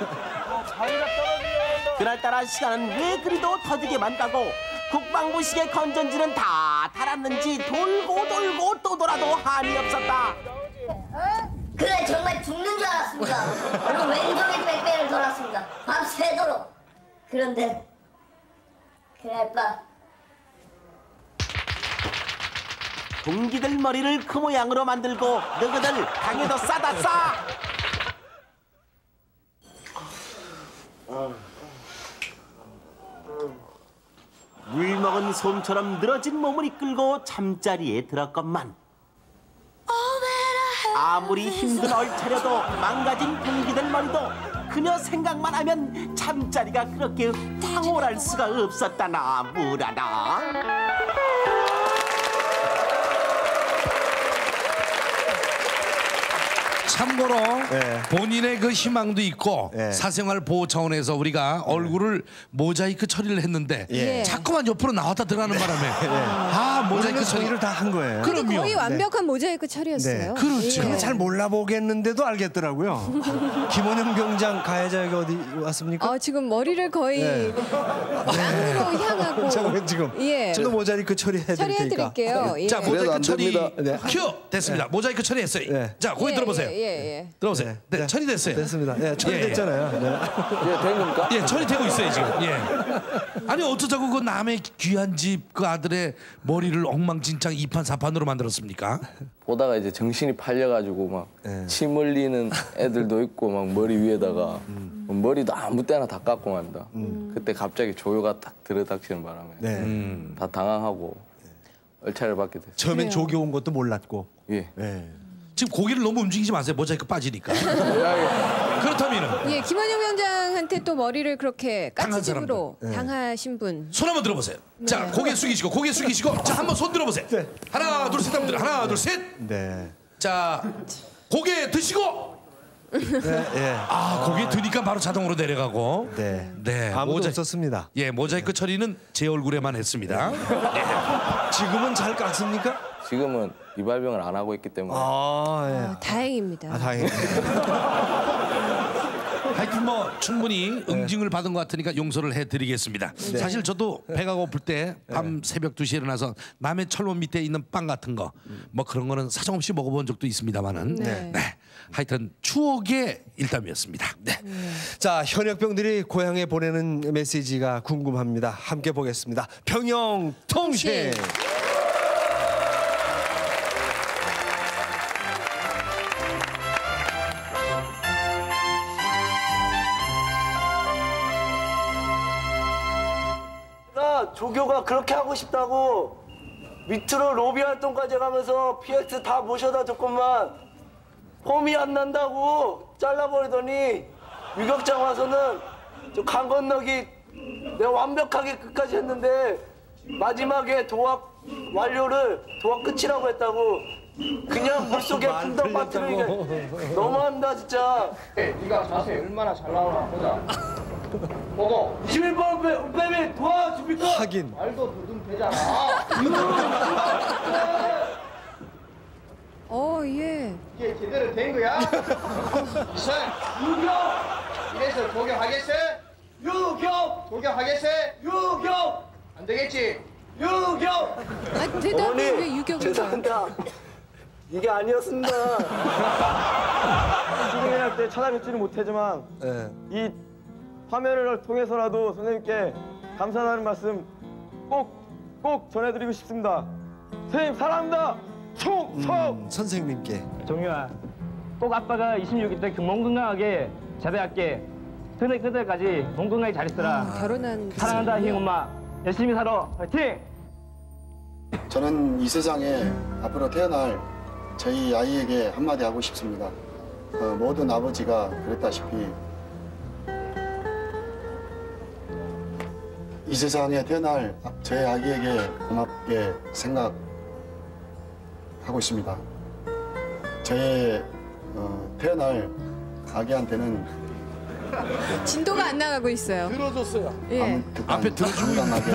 그날따라 시간은 왜 그리도 더디게만 가고 국방부식의 건전지는 다 달았는지 돌고 돌고 또 돌아도 한이 없었다. 그래 정말 죽는 줄 알았습니다. 그리고 왼쪽에 뺑뺑이를 돌았습니다. 밤새도록. 그런데 그날 밤 동기들 머리를 그 모양으로 만들고 너희들 당에도 싸다 싸. 물 먹은 솜처럼 늘어진 몸을 이끌고 잠자리에 들었건만 아무리 힘든 얼차려도 망가진 동기들 머리도 그녀 생각만 하면 잠자리가 그렇게 황홀할 수가 없었다나 뭐라나. 참고로 네. 본인의 그 희망도 있고 사생활 보호 차원에서 우리가 얼굴을 모자이크 처리를 했는데 예. 자꾸만 옆으로 나왔다 들어가는 바람에 아 모자이크 처리를 다 한 거예요. 근데 그럼요. 거의 완벽한 모자이크 처리였어요. 그렇죠. 예. 그걸 잘 몰라보겠는데도 알겠더라고요. 김원영 병장 가해자가 어디 왔습니까? 아, 지금 머리를 거의 네. 땅으로 향하고. 잠깐만 지금. 예. 저도 모자이크 처리해드릴 테니까. 처리해드릴게요. 예. 자 모자이크 처리 네. 큐 됐습니다. 네. 모자이크 처리했어요. 네. 자 거기 예, 들어보세요. 예, 예, 예. 들어보세요. 네, 네. 처리됐어요. 됐습니다. 네, 처리됐잖아요. 네. 예, 된 겁니까? 예, 처리되고 있어요 지금. 예. 아니 어쩌자고 그 남의 귀한 집 그 아들의 머리를 엉망진창 이판 사판으로 만들었습니까? 보다가 이제 정신이 팔려가지고 막 침 흘리는 애들도 있고 막 머리 위에다가 머리도 아무 때나 다 깎고 만다. 그때 갑자기 조교가 딱 들어닥치는 바람에 네. 다 당황하고 얼차를 받게 됐어요. 처음엔 조교 온 것도 몰랐고. 예. 네. 지금 고기를 너무 움직이지 마세요. 모자이크 빠지니까. 그렇다면은 예, 김원영 위원장한테 또 머리를 그렇게 당한 까치집으로 사람들. 네. 당하신 분. 손 한번 들어보세요. 네. 자 고개 숙이시고 고개 숙이시고 자 한번 손 들어보세요. 하나 둘 셋 한번 들어. 하나 둘 셋. 네. 자 고개 드시고. 네, 예. 아 고개 드니까 바로 자동으로 내려가고. 네. 네. 아무도 없었습니다. 예 모자이크 처리는 제 얼굴에만 했습니다. 예. 지금은 잘 깎습니까? 지금은 이발병을 안 하고 있기 때문에 아, 예. 아, 다행입니다. 아, 다행이네. 하여튼 뭐 충분히 응징을 받은 것 같으니까 용서를 해드리겠습니다. 네. 사실 저도 배가 고플 때 밤 새벽 두 시에 일어나서 남의 철문 밑에 있는 빵 같은 거 뭐 그런 거는 사정없이 먹어본 적도 있습니다만은 네. 네. 하여튼 추억의 일담이었습니다. 네. 자, 현역병들이 고향에 보내는 메시지가 궁금합니다. 함께 보겠습니다. 병영 통신. 나 조교가 그렇게 하고 싶다고 밑으로 로비 활동까지 가면서 피엑스 다 모셔다 줬건만 폼이 안 난다고 잘라버리더니 유격장 와서는 저 강 건너기 내가 완벽하게 끝까지 했는데 마지막에 도합 완료를 도합 끝이라고 했다고 그냥 물속에 풍덩 빠뜨리게 너무한다 진짜. 네가 자세히 얼마나 잘 나오나 보자. 보고 이십일 번 빼면 도와줍니까? 하긴. 말도 두둔 되잖아. 어, 예. 이게 제대로 된 거야? 이선 유격! 이래서 조교하겠어? 유격! 조교하겠어? 유격! 안 되겠지? 유격! 아, 대답이 왜 유격을 죄송합니다. 이게 아니었습니다. 수능회학 때 찾아뵙지는 못하지만 네. 이 화면을 통해서라도 선생님께 감사하다는 말씀 꼭, 꼭 전해드리고 싶습니다. 선생님 사랑합니다. 총성! 음, 선생님께. 종유야, 꼭 아빠가 이십육 일 때 건강하게 제대할게. 그날 그날까지 건강하게 잘 있어라. 아, 결혼한 사랑한다, 분이요? 희영 엄마. 열심히 살아. 파이팅! 저는 이 세상에 앞으로 태어날 저희 아이에게 한마디 하고 싶습니다. 어, 모든 아버지가 그랬다시피 이 세상에 태어날 저희 아기에게 고맙게 생각하고 있습니다. 저의 어, 태어날 아기한테는 진도가 안 나가고 있어요. 들어줬어요. 예. 앞에 들어주고 건강하게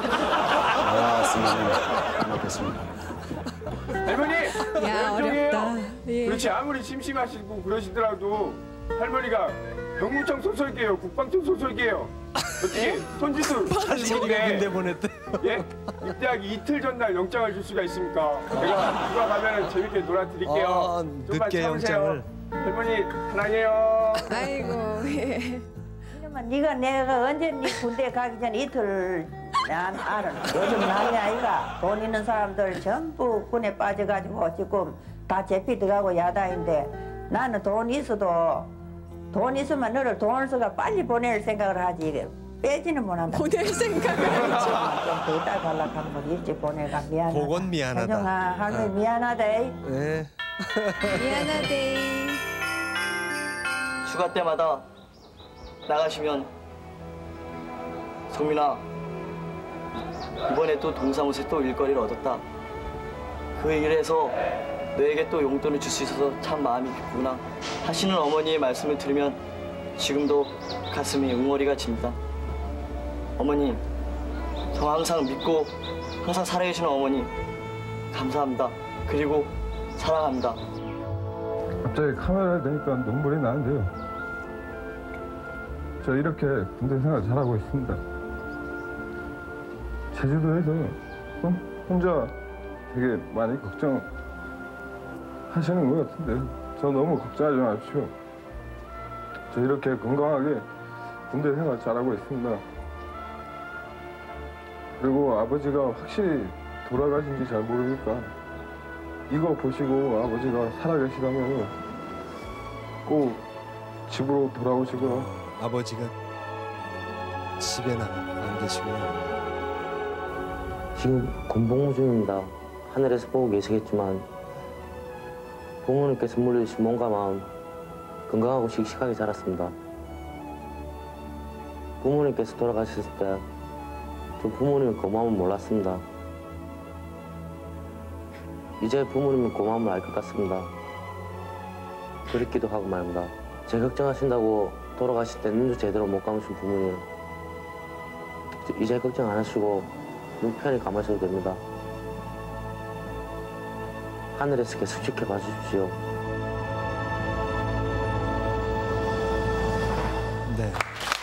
나왔으면 고맙겠습니다. 할머니! 야, 어렵다. 예. 그렇지 아무리 심심하시고 그러시더라도 할머니가 병무청소 설계요 국방청소 설계요 어떻게 손짓으로 할머니가 보냈대. 예? 입대하기 이틀 전날 영장을 줄 수가 있습니까? 내가 누가 가면 재밌게 놀아드릴게요. 아, 좀만 늦게 참으세요. 영장을. 할머니 사랑해요. 아이고, 예. 이놈아, 네가 내가 언제 네 군대 가기 전에 이틀 난 알아. 요즘 난리 아이가 돈 있는 사람들 전부 군에 빠져가지고 지금 다 제피 들어가고 야단인데 나는 돈 있어도 돈 있으면 너를 돈을 써가 빨리 보낼 생각을 하지. 빼지는 못한다. 보낼 생각을 하지. 좀더 이따 가려고 하면 일찍 보내가 미안하다. 그건 미안하다. 혜정아, 할머니 어. 미안하다. 네. 미안하대. 휴가 때마다 나가시면 소민아 이번에 또 동사무소에 또 일거리를 얻었다. 그 일에서 너에게 또 용돈을 줄 수 있어서 참 마음이 기쁘구나 하시는 어머니의 말씀을 들으면 지금도 가슴이 응어리가 집니다. 어머니, 저 항상 믿고 항상 살아계시는 어머니 감사합니다. 그리고 사랑합니다. 갑자기 카메라를 대니까 눈물이 나는데요. 저 이렇게 군대 생활 잘하고 있습니다. 제주도에서 혼자 되게 많이 걱정하시는 것 같은데 저 너무 걱정하지 마십시오. 저 이렇게 건강하게 군대 생활 잘하고 있습니다. 그리고 아버지가 확실히 돌아가신지 잘 모르니까 이거 보시고 아버지가 살아계시다면 꼭 집으로 돌아오시고요. 아버지가 집에나 안 계시고요. 지금 군복무 중입니다. 하늘에서 보고 계시겠지만 부모님께서 물려주신 몸과 마음 건강하고 씩씩하게 자랐습니다. 부모님께서 돌아가셨을 때 저 부모님의 고마움을 몰랐습니다. 이제 부모님의 고마움을 알 것 같습니다. 그립기도 하고 말입니다. 제 걱정하신다고 돌아가실 때 눈도 제대로 못 감으신 부모님 이제 걱정 안 하시고 눈 편히 감으셔도 됩니다. 하늘에서 계속 지켜봐 주십시오. 네.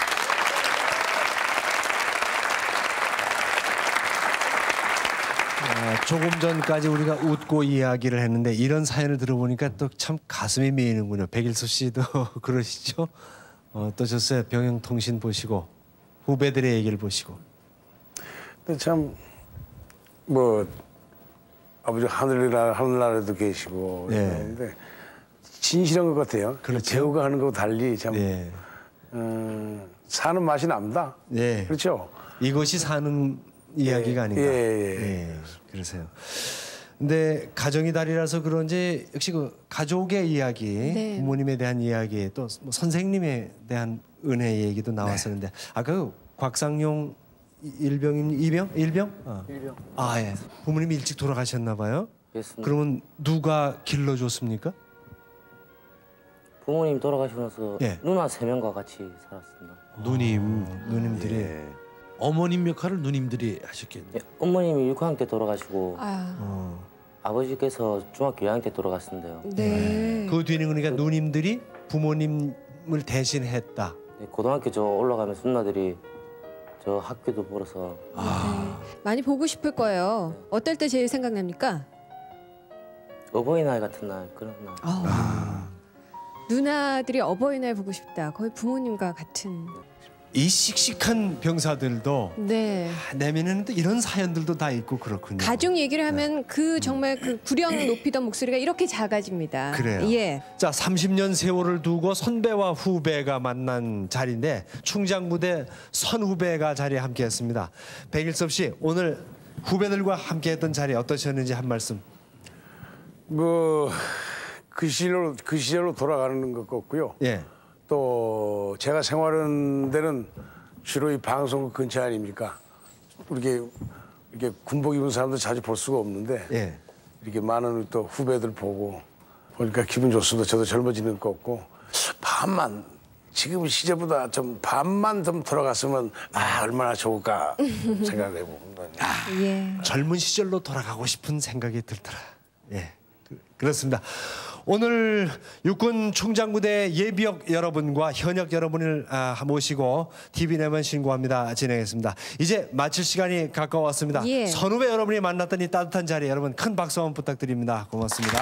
아, 조금 전까지 우리가 웃고 이야기를 했는데 이런 사연을 들어보니까 또 참 가슴이 메이는군요. 백일섭 씨도 그러시죠? 어, 어떠셨어요? 병영통신 보시고 후배들의 얘기를 보시고. 근데 참 뭐 아버지 하늘나라 하늘나라에도 계시고 네. 그런데 진실한 것 같아요. 그렇죠. 배우가 하는 것과 달리 참 네. 음, 사는 맛이 납니다. 네. 그렇죠. 이것이 사는 이야기가 아닌가. 예, 예, 예. 예, 그러세요. 근데 가정이 달이라서 그런지 역시 그 가족의 이야기, 네. 부모님에 대한 이야기, 또 뭐 선생님에 대한 은혜 얘기도 나왔었는데 아까 그 곽상용 일병님 이병 일병? 어. 일병. 아 예. 부모님이 일찍 돌아가셨나 봐요. 그렇습니다. 그러면 누가 길러줬습니까? 부모님 돌아가시면서 예. 누나 세 명과 같이 살았습니다. 누님, 누님들이 예. 어머님 역할을 누님들이 하셨겠네요. 예, 어머님이 육 학년 때 돌아가시고 아. 아버지께서 중학교 이 학년 때 돌아가신대요. 네. 그 뒤는 그러니까 누님들이 부모님을 대신했다. 네, 고등학교 저 올라가면서 누나들이 저 학교도 벌어서 많이 보고 싶을 거예요. 어떨 때 제일 생각납니까? 어버이날 같은 날 그런 날. 아. 누나들이 어버이날 보고 싶다. 거의 부모님과 같은. 이 씩씩한 병사들도 네. 내면에는 또 이런 사연들도 다 있고 그렇군요. 가족 얘기를 하면 그 정말 그 구령 높이던 목소리가 이렇게 작아집니다. 그래요. 예. 자, 삼십 년 세월을 두고 선배와 후배가 만난 자리인데 충장부대 선후배가 자리에 함께했습니다. 백일섭 씨, 오늘 후배들과 함께했던 자리 어떠셨는지 한 말씀. 뭐 그 시절로 그 시절로 돌아가는 것 같고요. 예. 또 제가 생활하는 데는 주로 이 방송국 근처 아닙니까? 이렇게 이렇게 군복 입은 사람들 자주 볼 수가 없는데 예. 이렇게 많은 또 후배들 보고 보니까 기분 좋습니다. 저도 젊어지는 것 같고 반만 지금 시절보다 좀 반만 좀 돌아갔으면 아 얼마나 좋을까 생각해 봅니다. 예. 젊은 시절로 돌아가고 싶은 생각이 들더라. 예, 그, 그렇습니다. 오늘 육군 충장부대 예비역 여러분과 현역 여러분을 아, 모시고 티비 내면 신고합니다 진행했습니다. 이제 마칠 시간이 가까웠습니다. 예. 선후배 여러분이 만났던 이 따뜻한 자리 여러분 큰 박수 한번 부탁드립니다. 고맙습니다.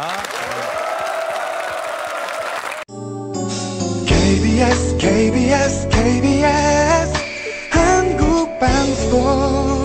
케이비에스 케이비에스 케이비에스 한국방송